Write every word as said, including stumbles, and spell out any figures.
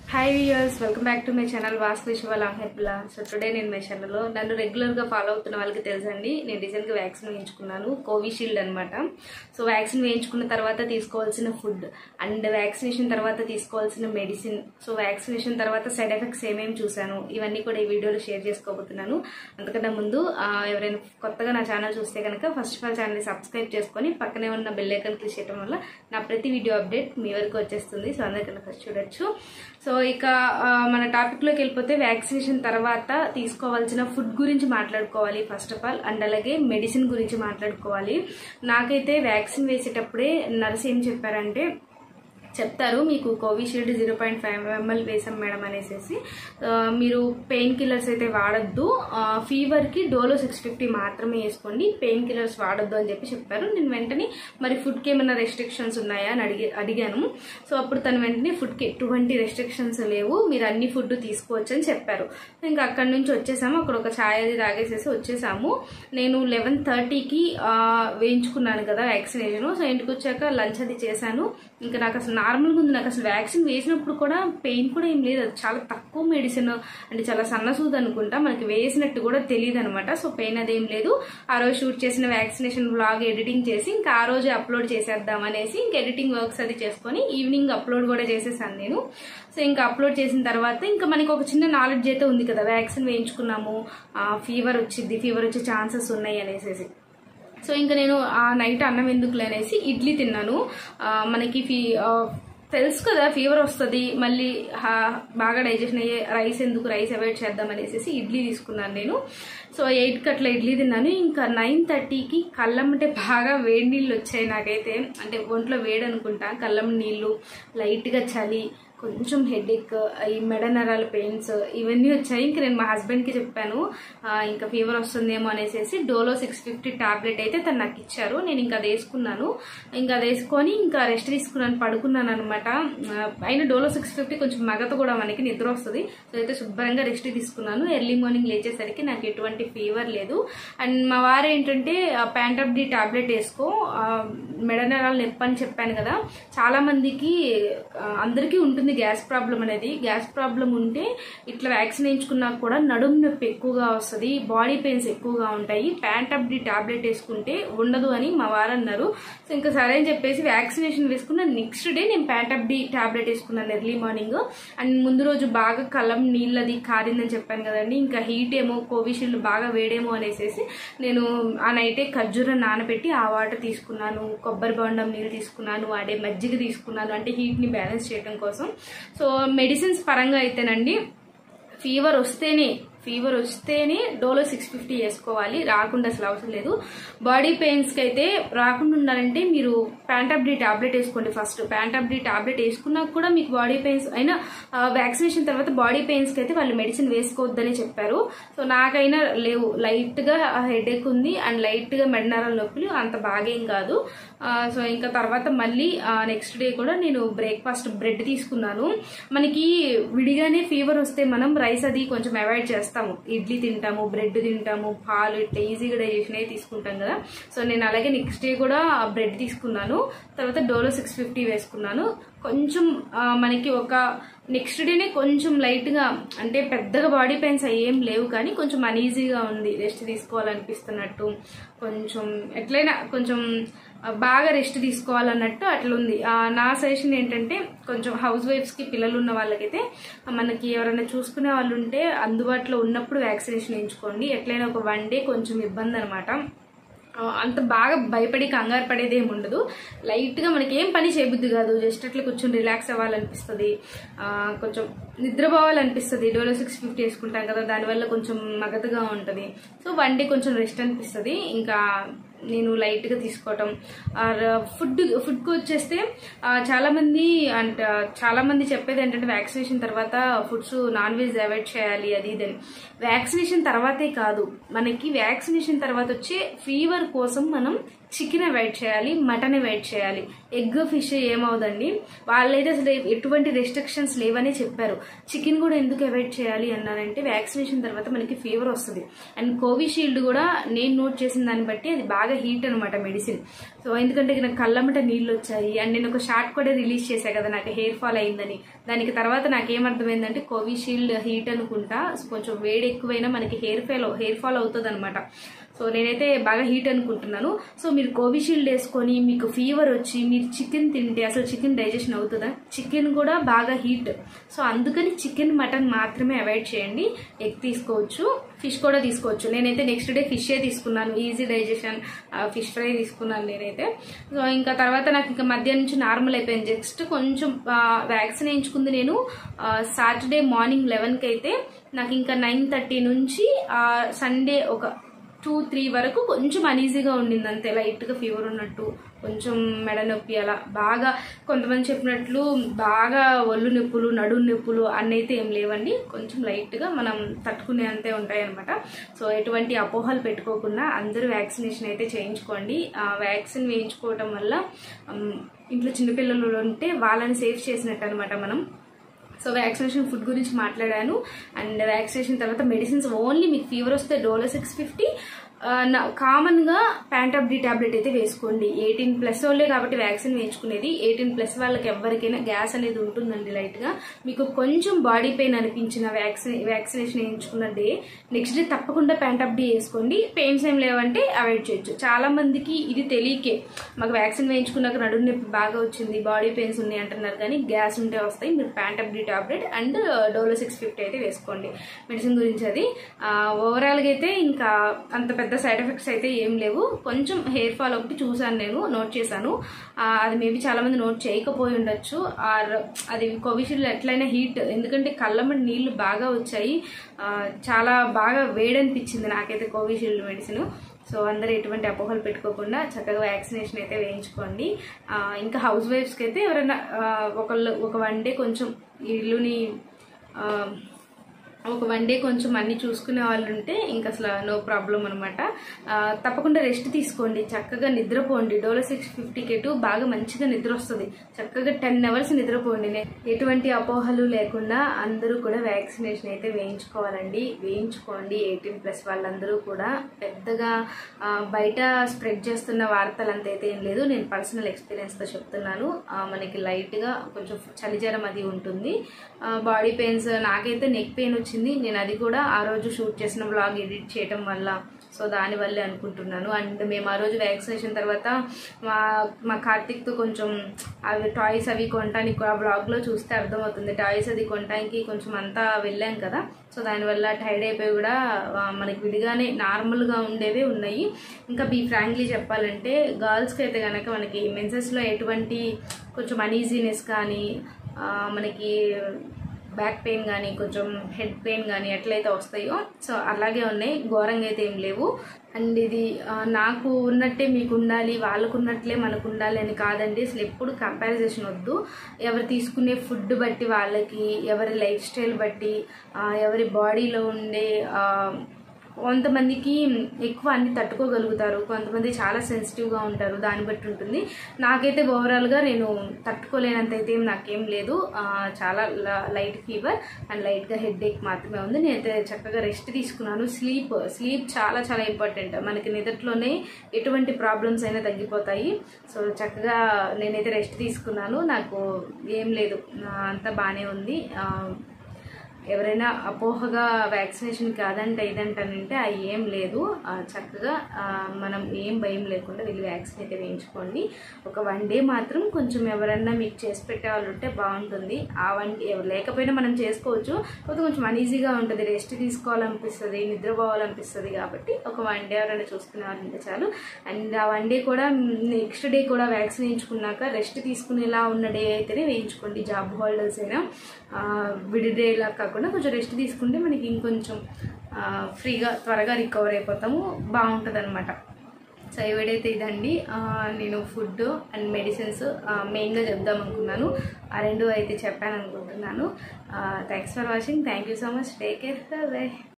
Hi viewers, welcome back to my channel Bhaskarisiva pilla. So today నేను my channel లో నన్ను regular గా follow అవుతున్న వాళ్ళకి తెలుసండి నేను రీసెంట్ గా వ్యాక్సిన్ వేయించుకున్నాను కోవిషీల్డ్ అన్నమాట. సో వ్యాక్సిన్ వేయించుకున్న తర్వాత తీసుకోవాల్సిన ఫుడ్ అండ్ వ్యాక్సినేషన్ తర్వాత తీసుకోవాల్సిన మెడిసిన్, సో వ్యాక్సినేషన్ తర్వాత సైడ్ ఎఫెక్ట్స్ ఏమేమి చూసాను ఇవన్నీ కూడా ఈ వీడియోలో షేర్ చేసుకోబోతున్నాను. అంతకన్నా ముందు ఎవరైనా కొత్తగా నా ఛానల్ చూస్తే కనుక ఫస్ట్ ఆఫ్ ఆల్ ఛానల్ ని సబ్స్క్రైబ్ చేసుకొని పక్కనే ఉన్న బెల్ ఐకాన్ క్లిక్ చేయడం వల్ల నా ప్రతి వీడియో అప్డేట్ మీ వరకు వచ్చేస్తుంది. సో అందరికన్నా ఫస్ట్ చూడొచ్చు. సో ఇక మన టాపిక్ లోకి వెళ్ళిపోతే వ్యాక్సినేషన్ తర్వాత తీసుకోవాల్సిన ఫుడ్ గురించి మాట్లాడుకోవాలి ఫస్ట్ ఆఫ్ ఆల్, అండ్ అలాగే మెడిసిన్ గురించి మాట్లాడుకోవాలి. నాకైతే వ్యాక్సిన్ వేసేటప్పుడే నర్స్ ఏం చెప్పారంటే చెప్తారు, మీకు Covishield zero point five ML వేసాం మేడం అనేసి, మీరు పెయిన్ కిల్లర్స్ అయితే వాడద్దు, ఫీవర్కి డోలో సిక్స్ ఫిఫ్టీ మాత్రమే వేసుకోండి, పెయిన్ కిల్లర్స్ వాడద్దు అని చెప్పి చెప్పారు. నేను వెంటనే మరి ఫుడ్కి ఏమైనా రెస్ట్రిక్షన్స్ ఉన్నాయా అని అడిగి అడిగాను సో అప్పుడు తను వెంటనే ఫుడ్కి ఎటువంటి రెస్ట్రిక్షన్స్ లేవు, మీరు అన్ని ఫుడ్ తీసుకోవచ్చు అని చెప్పారు. ఇంకా అక్కడి నుంచి వచ్చేసాము, అక్కడ ఒక ఛాయ్ అది తాగేసేసి వచ్చేసాము. నేను లెవెన్ థర్టీకి వేయించుకున్నాను కదా వ్యాక్సినేషన్. సో ఇంటికి వచ్చాక లంచ్ అది చేశాను. ఇంకా నాకు అసలు నార్మల్గా ఉంది, నాకు అసలు వ్యాక్సిన్ వేసినప్పుడు కూడా పెయిన్ కూడా ఏం లేదు, అది చాలా తక్కువ మెడిసిన్ అంటే చాలా సన్నసూది అనుకుంటా, మనకి వేసినట్టు కూడా తెలియదు అనమాట. సో పెయిన్ అదేం లేదు. ఆ రోజు షూట్ చేసిన వ్యాక్సినేషన్ వ్లాగ్ ఎడిటింగ్ చేసి ఇంకా ఆ రోజు అప్లోడ్ చేసేద్దాం అనేసి ఇంకా ఎడిటింగ్ వర్క్స్ అది చేసుకొని ఈవినింగ్ అప్లోడ్ కూడా చేసేసాను నేను. సో ఇంకా అప్లోడ్ చేసిన తర్వాత ఇంకా మనకి ఒక చిన్న నాలెడ్జ్ అయితే ఉంది కదా, వ్యాక్సిన్ వేయించుకున్నాము, ఫీవర్ వచ్చింది, ఫీవర్ వచ్చే ఛాన్సెస్ ఉన్నాయి అనేసి. సో ఇంకా నేను ఆ నైట్ అన్నం ఎందుకులే అనేసి ఇడ్లీ తిన్నాను. మనకి ఫీ తెలుసు కదా ఫీవర్ వస్తుంది, మళ్ళీ బాగా డైజెషన్ అయ్యే రైస్ ఎందుకు, రైస్ అవాయిడ్ చేద్దాం అనేసి ఇడ్లీ తీసుకున్నాను నేను. సో ఎయిట్కి అట్లా ఇడ్లీ తిన్నాను. ఇంకా నైన్ థర్టీకి కళ్ళం అంటే బాగా వేడి నీళ్ళు వచ్చాయి నాకైతే, అంటే ఒంట్లో వేడి అనుకుంటా, కళ్ళం నీళ్ళు, లైట్గా చలి, కొంచెం హెడేక్, ఈ మెడ నరాల పెయిన్స్ ఇవన్నీ వచ్చాయి. ఇంకా నేను మా హస్బెండ్కి చెప్పాను ఇంకా ఫీవర్ వస్తుందేమో అనేసి డోలో సిక్స్ ఫిఫ్టీ టాబ్లెట్ అయితే తను నాకు ఇచ్చారు. నేను ఇంకా అది వేసుకున్నాను, ఇంకా అది వేసుకొని ఇంకా రెస్ట్ తీసుకున్నాను, పడుకున్నాను అనమాట. అయినా డోలో సిక్స్ ఫిఫ్టీ కొంచెం మగత కూడా మనకి నిద్ర వస్తుంది. సో అయితే శుభ్రంగా రెస్ట్ తీసుకున్నాను. ఎర్లీ మార్నింగ్ లేచేసరికి నాకు ఎటువంటి ఫీవర్ లేదు. అండ్ మా వారు ఏంటంటే ప్యాంటాప్ డి టాబ్లెట్ వేసుకో, మెడ నరాలు నొప్పి అని చెప్పాను కదా, చాలా మందికి అందరికీ ఉంటుంది గ్యాస్ ప్రాబ్లం అనేది. గ్యాస్ ప్రాబ్లం ఉంటే ఇట్లా వ్యాక్సిన్ వేయించుకున్నా కూడా నడుము నొప్పి ఎక్కువగా వస్తుంది, బాడీ పెయిన్స్ ఎక్కువగా ఉంటాయి, ప్యాంటాప్ డి టాబ్లెట్ వేసుకుంటే ఉండదు అని మా వారు అన్నారు. సో ఇంకా సరే అని చెప్పేసి వ్యాక్సినేషన్ వేసుకున్న నెక్స్ట్ డే నేను ప్యాంటాప్ డి టాబ్లెట్ వేసుకున్నాను ఎర్లీ మార్నింగ్. అండ్ ముందు రోజు బాగా కళ్ళం నీళ్ళది కారిందని చెప్పాను కదండి, ఇంకా హీట్ ఏమో కోవిషీల్డ్ బాగా వేడేమో అనేసి నేను ఆ నైటే ఖర్జూరం నానబెట్టి ఆ వాటర్ తీసుకున్నాను, కొబ్బరి బొండం నీళ్ళు తీసుకున్నాను, వాడే మజ్జిగ తీసుకున్నాను, అంటే హీట్ ని బ్యాలెన్స్ చేయడం కోసం. సో మెడిసిన్స్ పరంగా అయితేనండి ఫీవర్ వస్తేనే ఫీవర్ వస్తేనే డోలో సిక్స్ ఫిఫ్టీ వేసుకోవాలి, రాకుండా అసలు అవసరం లేదు. బాడీ పెయిన్స్ కి అయితే రాకుండా ఉండాలంటే మీరు ప్యాంటాప్ డి టాబ్లెట్ వేసుకోండి ఫస్ట్. ప్యాంటాప్ డి టాబ్లెట్ వేసుకున్నా కూడా మీకు బాడీ పెయిన్స్ అయినా వ్యాక్సినేషన్ తర్వాత బాడీ పెయిన్స్ కి అయితే వాళ్ళు మెడిసిన్ వేసుకోవద్దని చెప్పారు. సో నాకైనా లేవు, లైట్ గా హెడేక్ ఉంది అండ్ లైట్ గా మెడ నరాల నొప్పులు, అంత బాగేం కాదు. సో ఇంకా తర్వాత మళ్ళీ నెక్స్ట్ డే కూడా నేను బ్రేక్ఫాస్ట్ బ్రెడ్ తీసుకున్నాను. మనకి విడిగానే ఫీవర్ వస్తే మనం రైస్ అది కొంచెం అవాయిడ్ చేస్తాం, ఇడ్లీ తింటాము, బ్రెడ్ తింటాము, పాలు ఇట్లా ఈజీగా డైజెషన్ అయ్యి తీసుకుంటాం కదా. సో నేను అలాగే నెక్స్ట్ డే కూడా బ్రెడ్ తీసుకున్నాను, తర్వాత డోలో సిక్స్ ఫిఫ్టీ వేసుకున్నాను. కొంచెం మనకి ఒక నెక్స్ట్ డేనే కొంచెం లైట్ గా, అంటే పెద్దగా బాడీ పెయిన్స్ ఏం లేవు కానీ కొంచెం అనీజీగా ఉంది, రెస్ట్ తీసుకోవాలనిపిస్తున్నట్టు, కొంచెం ఎట్లయినా కొంచెం బాగా రెస్ట్ తీసుకోవాలన్నట్టు అట్లుంది. నా సజెషన్ ఏంటంటే కొంచెం హౌస్ వైఫ్స్ కి పిల్లలు ఉన్న వాళ్ళకైతే మనకి ఎవరైనా చూసుకునే వాళ్ళు ఉంటే అందుబాటులో ఉన్నప్పుడు వ్యాక్సినేషన్ వేయించుకోండి. ఎట్లయినా ఒక వన్ డే కొంచెం ఇబ్బంది అనమాట, అంత బాగా భయపడి కంగారు పడేది ఏమి ఉండదు, లైట్ గా మనకి ఏం పని చేయబుద్ది కాదు, జస్ట్ అట్లా కొంచెం రిలాక్స్ అవ్వాలనిపిస్తుంది, కొంచెం నిద్రపోవాలనిపిస్తుంది. డోలో సిక్స్ ఫిఫ్టీ వేసుకుంటాం కదా, దానివల్ల కొంచెం మగతగా ఉంటుంది. సో వన్ డే కొంచెం రెస్ట్ అనిపిస్తుంది. ఇంకా నేను లైట్ గా తీసుకోవటం. ఫుడ్ ఫుడ్ కు వచ్చేస్తే చాలా మంది అంటే చాలా మంది చెప్పేది ఏంటంటే వ్యాక్సినేషన్ తర్వాత ఫుడ్స్ నాన్ వెజ్ అవాయిడ్ చేయాలి అది ఇదని. వ్యాక్సినేషన్ తర్వాతే కాదు, మనకి వ్యాక్సినేషన్ తర్వాత వచ్చే ఫీవర్ కోసం మనం చికెన్ అవాయిడ్ చేయాలి, మటన్ అవాయిడ్ చేయాలి. ఎగ్ ఫిష్ ఏమవుదండి, వాళ్ళైతే అసలు ఎటువంటి రెస్ట్రిక్షన్స్ లేవనే చెప్పారు. చికెన్ కూడా ఎందుకు అవాయిడ్ చేయాలి అన్నారంటే వ్యాక్సినేషన్ తర్వాత మనకి ఫీవర్ వస్తుంది. అండ్ కోవిషీల్డ్ కూడా నేను నోట్ చేసిన దాన్ని బట్టి అది బాగా హీట్ అనమాట మెడిసిన్. సో ఎందుకంటే నాకు కళ్ళమ్మట నీళ్ళు వచ్చాయి అండ్ నేను ఒక షార్ట్ కూడా రిలీజ్ చేశా కదా నాకు హెయిర్ ఫాల్ అయిందని. దానికి తర్వాత నాకేమర్థమైందంటే కోవిషీల్డ్ హీట్ అనుకుంటా, కొంచెం వేడి ఎక్కువైనా మనకి హెయిర్ ఫాల్ హెయిర్ ఫాల్ అవుతుంది అనమాట. సో నేనైతే బాగా హీట్ అనుకుంటున్నాను. సో మీరు కోవిషీల్డ్ వేసుకొని మీకు ఫీవర్ వచ్చి మీరు చికెన్ తింటే అసలు చికెన్ డైజెషన్ అవుతుందా? చికెన్ కూడా బాగా హీట్. సో అందుకని చికెన్ మటన్ మాత్రమే అవాయిడ్ చేయండి. ఎగ్ తీసుకోవచ్చు, ఫిష్ కూడా తీసుకోవచ్చు. నేనైతే నెక్స్ట్ డే ఫిషే తీసుకున్నాను, ఈజీ డైజెషన్ ఫిష్ ఫ్రై తీసుకున్నాను నేనైతే. సో ఇంకా తర్వాత నాకు ఇంకా మధ్యాహ్నం నుంచి నార్మల్ అయిపోయింది. జస్ట్ కొంచెం వ్యాక్సిన్ వేయించుకుంది నేను సాటర్డే మార్నింగ్ లెవెన్కి అయితే నాకు ఇంకా నైన్ థర్టీ నుంచి సండే ఒక టూ త్రీ వరకు కొంచెం అనీజీగా ఉండింది అంతే, లైట్గా ఫీవర్ ఉన్నట్టు, కొంచెం మెడ నొప్పి అలా బాగా. కొంతమంది చెప్పినట్లు బాగా ఒళ్ళు నొప్పులు నడుము నొప్పులు అన్నైతే ఏం లేవండి, కొంచెం లైట్గా మనం తట్టుకునే అంతే ఉంటాయి అనమాట. సో ఎటువంటి అపోహలు పెట్టుకోకుండా అందరూ వ్యాక్సినేషన్ అయితే చేయించుకోండి. వ్యాక్సిన్ వేయించుకోవటం వల్ల ఇంట్లో చిన్నపిల్లలు ఉంటే వాళ్ళని సేఫ్ చేసినట్టు అనమాట మనం. సో వ్యాక్సినేషన్ ఫుడ్ గురించి మాట్లాడాను. అండ్ వ్యాక్సినేషన్ తర్వాత మెడిసిన్స్ ఓన్లీ మీకు ఫీవర్ వస్తే డోలో సిక్స్ ఫిఫ్టీ కామన్ గా ప్యాంటాప్ డి టాబ్లెట్ అయితే వేసుకోండి. ఎయిటీన్ ప్లస్ వాళ్ళే కాబట్టి వ్యాక్సిన్ వేయించుకునేది. ఎయిటీన్ ప్లస్ వాళ్ళకి ఎవరికైనా గ్యాస్ అనేది ఉంటుందండి లైట్ గా. మీకు కొంచెం బాడీ పెయిన్ అనిపించిన వ్యాక్సిన్ వ్యాక్సినేషన్ వేయించుకున్న డే నెక్స్ట్ డే తప్పకుండా ప్యాంటాప్ డి వేసుకోండి. పెయిన్స్ ఏం లేవంటే అవాయిడ్ చేయొచ్చు. చాలా మందికి ఇది తెలియకే మాకు వ్యాక్సిన్ వేయించుకున్నాక నడుము నొప్పి బాగా వచ్చింది, బాడీ పెయిన్స్ ఉన్నాయి అంటున్నారు, కానీ గ్యాస్ ఉంటే వస్తాయి. మీరు Pantop D tablet and Dolo six fifty అయితే వేసుకోండి. మెడిసిన్ గురించి అది ఓవరాల్ గా అయితే ఇంకా అంత పెద్ద సైడ్ ఎఫెక్ట్స్ అయితే ఏం లేవు. కొంచెం హెయిర్ ఫాల్ ఒకటి చూసాను, నేను నోట్ చేశాను. అది మేబీ చాలా మంది నోట్ చేయకపోయి ఉండొచ్చు. ఆర్ అది కోవిషీల్డ్ ఎట్లయినా హీట్, ఎందుకంటే కళ్ళమ్మటి నీళ్లు బాగా వచ్చాయి, చాలా బాగా వేడనిపించింది నాకైతే కోవిషీల్డ్ మెడిసిన్. సో అందరూ ఎటువంటి అపోహలు పెట్టుకోకుండా చక్కగా వ్యాక్సినేషన్ అయితే వేయించుకోండి. ఇంకా హౌస్ వైఫ్స్కి అయితే ఎవరైనా ఒకళ్ళు ఒక వన్ డే కొంచెం ఇల్లుని ఒక వన్ డే కొంచెం అన్ని చూసుకునే వాళ్ళు ఉంటే ఇంకా అసలు నో ప్రాబ్లం అనమాట. తప్పకుండా రెస్ట్ తీసుకోండి, చక్కగా నిద్రపోండి. డోలో సిక్స్ ఫిఫ్టీ కెటు బాగా మంచిగా నిద్ర వస్తుంది. చక్కగా టెన్ అవర్స్ నిద్రపోండి. ఎటువంటి అపోహలు లేకుండా అందరూ కూడా వ్యాక్సినేషన్ అయితే వేయించుకోవాలండి. వేయించుకోండి. ఎయిటీన్ ప్లస్ వాళ్ళందరూ కూడా. పెద్దగా బయట స్ప్రెడ్ చేస్తున్న వార్తలు అంతైతే ఏం లేదు, నేను పర్సనల్ ఎక్స్పీరియన్స్తో చెప్తున్నాను. మనకి లైట్గా కొంచెం చలిజ్వరం అది ఉంటుంది, బాడీ పెయిన్స్, నాకైతే నెక్ పెయిన్ వచ్చింది. నేను అది కూడా ఆ రోజు షూట్ చేసిన వ్లాగ్ ఎడిట్ చేయడం వల్ల, సో దానివల్లే అనుకుంటున్నాను. అండ్ మేము ఆ రోజు వ్యాక్సినేషన్ తర్వాత మా మా కార్తిక్తో కొంచెం అవి టాయ్స్ అవి కొనడానికి ఆ బ్లాగ్లో చూస్తే అర్థమవుతుంది. టాయ్స్ అది కొనడానికి కొంచెం అంతా వెళ్ళాం కదా, సో దానివల్ల టైర్డ్ అయిపోయి కూడా మనకి విడిగానే నార్మల్గా ఉండేవే ఉన్నాయి. ఇంకా బీ ఫ్రాంక్లీ చెప్పాలంటే గర్ల్స్కి అయితే కనుక మనకి మెన్సెస్లో ఎటువంటి కొంచెం అనీజీనెస్ కానీ మనకి బ్యాక్ పెయిన్ కానీ కొంచెం హెడ్ పెయిన్ కానీ ఎట్లయితే వస్తాయో సో అలాగే ఉన్నాయి, ఘోరంగా అయితే ఏం లేవు. అండ్ ఇది నాకు ఉన్నట్టే మీకు ఉండాలి, వాళ్ళకు ఉన్నట్లే మనకు ఉండాలి అని కాదండి. అసలు ఎప్పుడు కంపారిజేషన్ వద్దు. ఎవరు తీసుకునే ఫుడ్ బట్టి వాళ్ళకి, ఎవరి లైఫ్ స్టైల్ బట్టి, ఎవరి బాడీలో ఉండే కొంతమందికి ఎక్కువ అన్ని తట్టుకోగలుగుతారు, కొంతమంది చాలా సెన్సిటివ్గా ఉంటారు, దాన్ని బట్టి ఉంటుంది. నాకైతే ఓవరాల్గా నేను తట్టుకోలేనంత అయితే నాకేం లేదు. చాలా లైట్ ఫీవర్ అండ్ లైట్గా హెడ్ ఏక్ మాత్రమే ఉంది. నేనైతే చక్కగా రెస్ట్ తీసుకున్నాను. స్లీప్ స్లీప్ చాలా చాలా ఇంపార్టెంట్. మనకి నిద్రలోనే ఎటువంటి ప్రాబ్లమ్స్ అయినా తగ్గిపోతాయి. సో చక్కగా నేనైతే రెస్ట్ తీసుకున్నాను. నాకు ఏం లేదు, అంతా బాగానే ఉంది. ఎవరైనా అపోహగా వ్యాక్సినేషన్ కాదంటే ఇదంటానంటే అవి ఏం లేదు. చక్కగా మనం ఏం భయం లేకుండా వెళ్ళి వ్యాక్సిన్ అయితే వేయించుకోండి. ఒక వన్ డే మాత్రం కొంచెం ఎవరన్నా మీకు చేసి పెట్టే వాళ్ళు ఉంటే బాగుంటుంది. ఆ వన్ డే లేకపోయినా మనం చేసుకోవచ్చు, కాకపోతే కొంచెం అనీజీగా ఉంటుంది, రెస్ట్ తీసుకోవాలనిపిస్తుంది, నిద్రపోవాలనిపిస్తుంది. కాబట్టి ఒక వన్ డే ఎవరైనా చూసుకునే వాళ్ళు ఉంటే చాలు. అండ్ ఆ వన్ డే కూడా నెక్స్ట్ డే కూడా వ్యాక్సిన్ వేయించుకున్నాక రెస్ట్ తీసుకునేలా ఉన్న డే అయితేనే వేయించుకోండి. జాబ్ హోల్డర్స్ అయినా విడిడేలా కాకుండా కొంచెం రెస్ట్ తీసుకుంటే మనకి ఇంకొంచెం ఫ్రీగా త్వరగా రికవర్ అయిపోతాము, బాగుంటుంది అనమాట. సో ఈ వీడియో అయితే ఇదండి. నేను ఫుడ్ అండ్ మెడిసిన్స్ మెయిన్గా చెప్దాం అనుకున్నాను, ఆ రెండు అయితే చెప్పాను అనుకుంటున్నాను. Thanks for watching. Thank you so much. Take care. By.